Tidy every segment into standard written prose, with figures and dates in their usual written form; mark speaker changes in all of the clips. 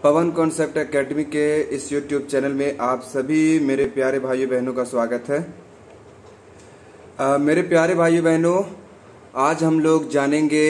Speaker 1: पवन concept academy के इस YouTube channel में आप सभी मेरे प्यारे भाइयों बहनों का स्वागत है। मेरे प्यारे भाइयों बहनों, आज हम लोग जानेंगे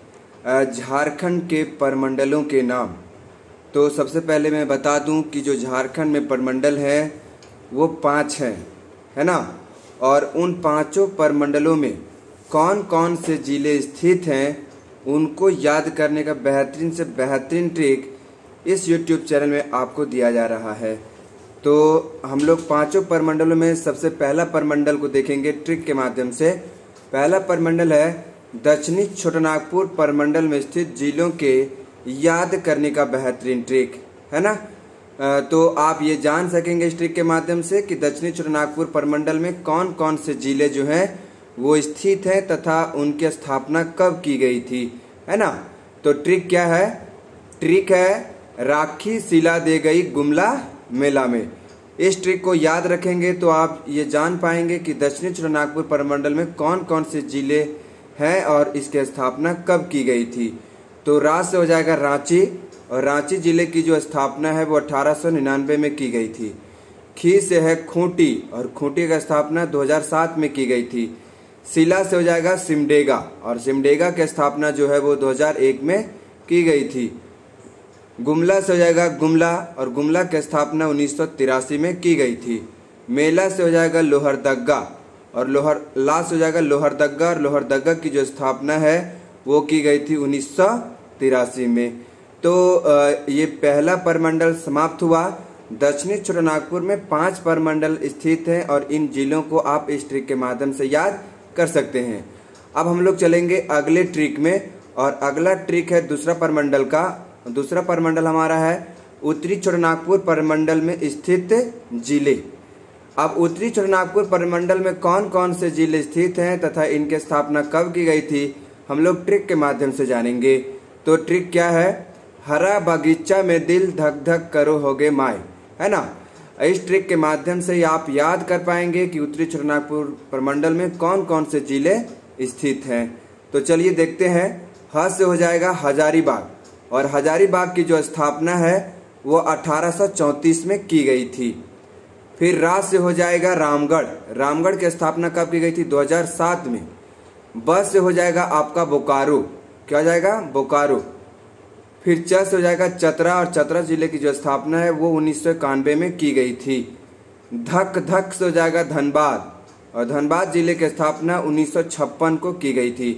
Speaker 1: झारखंड के परमंडलों के नाम। तो सबसे पहले मैं बता दूं कि जो झारखंड में परमंडल है वो 5 हैं, है ना। और उन 5 परमंडलों में कौन कौन से जिले स्थित हैं उनको याद करने का बेहतरीन से बेहतरीन ट्रिक इस YouTube चैनल में आपको दिया जा रहा है। तो हम लोग 5 परमंडलों में सबसे पहला परमंडल को देखेंगे ट्रिक के माध्यम से। पहला परमंडल है दक्षिणी छोटानागपुर परमंडल में स्थित जिलों के याद करने का बेहतरीन ट्रिक, है ना। तो आप ये जान सकेंगे इस ट्रिक के माध्यम से कि दक्षिणी छोटानागपुर परमंडल में कौन कौन से जिले जो हैं वो स्थित हैं तथा उनकी स्थापना कब की गई थी, है ना। तो ट्रिक क्या है? ट्रिक है राखी सिला दे गई गुमला मेला में। इस ट्रिक को याद रखेंगे तो आप ये जान पाएंगे कि दक्षिणी छोटानागपुर परमंडल में कौन कौन से जिले हैं और इसकी स्थापना कब की गई थी। तो रा से हो जाएगा रांची, और रांची जिले की जो स्थापना है वो 1899 में की गई थी। खी से है खूंटी, और खूंटी का स्थापना 2007 में की गई थी। सिला से हो जाएगा सिमडेगा, और सिमडेगा की स्थापना जो है वो 2001 में की गई थी। गुमला से हो जाएगा गुमला, और गुमला की स्थापना 1983 में की गई थी। मेला से हो जाएगा लोहरदग्गा, और ला से हो जाएगा लोहरदग्गा, और लोहरदग्गा की जो स्थापना है वो की गई थी 1983 में। तो ये पहला परमंडल समाप्त हुआ। दक्षिणी छोटानागपुर में 5 परमंडल स्थित हैं और इन जिलों को आप इस ट्रिक के माध्यम से याद कर सकते हैं। अब हम लोग चलेंगे अगले ट्रिक में, और अगला ट्रिक है दूसरा परमंडल का। दूसरा परमंडल हमारा है उत्तरी छोटानागपुर परमंडल में स्थित जिले। अब उत्तरी छोटानागपुर परमंडल में कौन कौन से जिले स्थित हैं तथा इनकी स्थापना कब की गई थी हम लोग ट्रिक के माध्यम से जानेंगे। तो ट्रिक क्या है? हरा बगीचा में दिल धक धक करो होगे माय, है ना। इस ट्रिक के माध्यम से आप याद कर पाएंगे कि उत्तरी छोटानागपुर परमंडल में कौन कौन से जिले स्थित हैं। तो चलिए देखते हैं। ह से हो जाएगा हजारीबाग, और हजारीबाग की जो स्थापना है वो 1834 में की गई थी। फिर रा से हो जाएगा रामगढ़, रामगढ़ की स्थापना कब की गई थी? 2007 में। ब से हो जाएगा आपका बोकारो, क्या हो जाएगा? बोकारो। फिर च से हो जाएगा चतरा, और चतरा जिले की जो स्थापना है वो 1991 में की गई थी। धक धक से हो जाएगा धनबाद, और धनबाद जिले की स्थापना 1956 को की गई थी।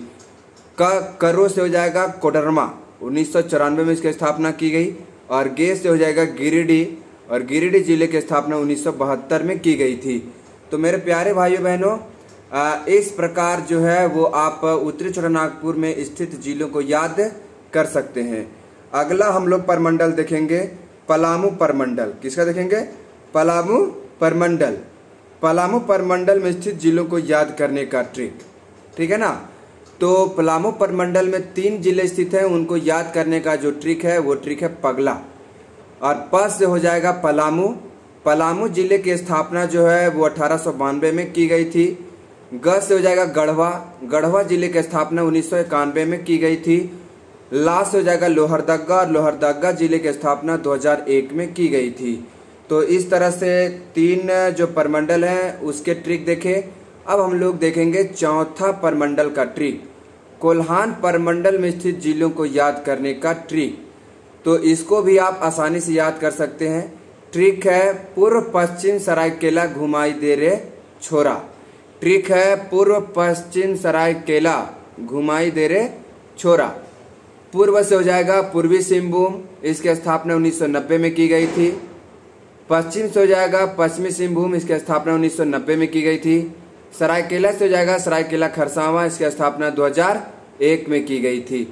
Speaker 1: करो से हो जाएगा कोडरमा, 1994 में इसकी स्थापना की गई। और गे से हो जाएगा गिरिडीह, और गिरिडीह जिले की स्थापना 1972 में की गई थी। तो मेरे प्यारे भाइयों बहनों, इस प्रकार जो है वो आप उत्तरी छोटानागपुर में स्थित जिलों को याद कर सकते हैं। अगला हम लोग परमंडल देखेंगे पलामू परमंडल। किसका देखेंगे? पलामू परमंडल। पलामू परमंडल में स्थित जिलों को याद करने का ट्रिक, ठीक है ना। तो पलामू परमंडल में 3 जिले स्थित हैं, उनको याद करने का जो ट्रिक है वो ट्रिक है पगला। और प से हो जाएगा पलामू। पलामू जिले की स्थापना जो है वो 1892 में की गई थी। ग से हो जाएगा गढ़वा, गढ़वा जिले की स्थापना 1991 में की गई थी। ला से हो जाएगा लोहरदग्गा, और लोहरदग्गा जिले की स्थापना 2001 में की गई थी। तो इस तरह से 3 जो परमंडल हैं उसके ट्रिक देखे। अब हम लोग देखेंगे चौथा परमंडल का ट्रिक, कोल्हान परमंडल में स्थित जिलों को याद करने का ट्रिक। तो इसको भी आप आसानी से याद कर सकते हैं। ट्रिक है पूर्व पश्चिम सरायकेला घुमाई दे रे छोरा। ट्रिक है पूर्व पश्चिम सरायकेला घुमाई दे रे छोरा। पूर्व से हो जाएगा पूर्वी सिंहभूम, इसकी स्थापना 1990 में की गई थी। पश्चिम से हो जाएगा पश्चिमी सिंहभूम, इसकी स्थापना 1990 में की गई थी। सरायकेला से हो जाएगा सरायकेला खरसावां, इसकी स्थापना 2001 में की गई थी।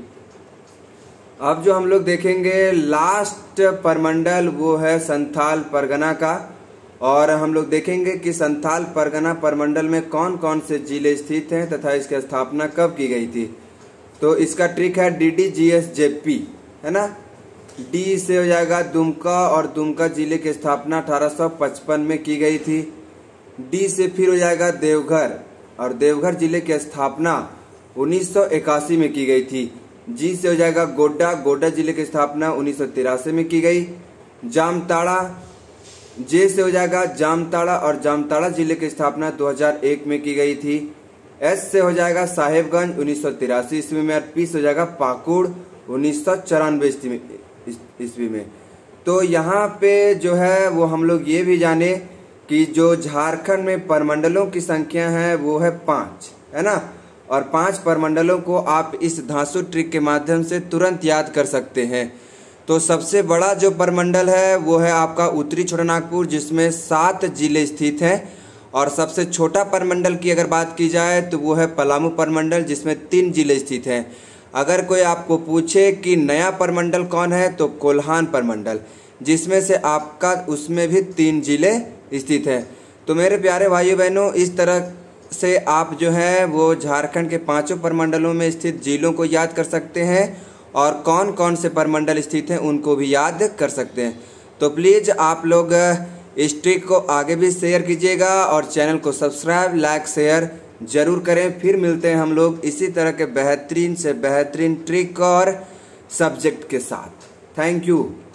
Speaker 1: अब जो हम लोग देखेंगे लास्ट परमंडल वो है संथाल परगना का, और हम लोग देखेंगे कि संथाल परगना परमंडल में कौन कौन से जिले स्थित हैं तथा इसकी स्थापना कब की गई थी। तो इसका ट्रिक है DDGSJP, है ना। डी से हो जाएगा दुमका, और दुमका जिले की स्थापना 1855 में की गई थी। डी से फिर हो जाएगा देवघर, और देवघर जिले की स्थापना 1981 में की गई थी। जी से हो जाएगा गोड्डा, गोड्डा जिले की स्थापना 1983 में की गई। जामताड़ा, जे से हो जाएगा जामताड़ा, और जामताड़ा जिले की स्थापना 2001 में की गई थी। एस से हो जाएगा साहेबगंज 1983 ईस्वी में, और पी से हो जाएगा पाकुड़ 1994 ईस्वी में। तो यहाँ पे जो है वो हम लोग ये भी जाने कि जो झारखंड में परमंडलों की संख्या है वो है 5, है ना। और 5 परमंडलों को आप इस धांसू ट्रिक के माध्यम से तुरंत याद कर सकते हैं। तो सबसे बड़ा जो परमंडल है वो है आपका उत्तरी छोटानागपुर, जिसमें 7 जिले स्थित हैं। और सबसे छोटा परमंडल की अगर बात की जाए तो वो है पलामू परमंडल, जिसमें 3 जिले स्थित हैं। अगर कोई आपको पूछे कि नया परमंडल कौन है तो कोल्हान परमंडल, जिसमें से आपका उसमें भी 3 जिले स्थित हैं। तो मेरे प्यारे भाइयों बहनों, इस तरह से आप जो है वो झारखंड के 5 परमंडलों में स्थित जिलों को याद कर सकते हैं, और कौन कौन से परमंडल स्थित हैं उनको भी याद कर सकते हैं। तो प्लीज़ आप लोग इस ट्रिक को आगे भी शेयर कीजिएगा, और चैनल को सब्सक्राइब, लाइक, शेयर जरूर करें। फिर मिलते हैं हम लोग इसी तरह के बेहतरीन से बेहतरीन ट्रिक और सब्जेक्ट के साथ। Thank you.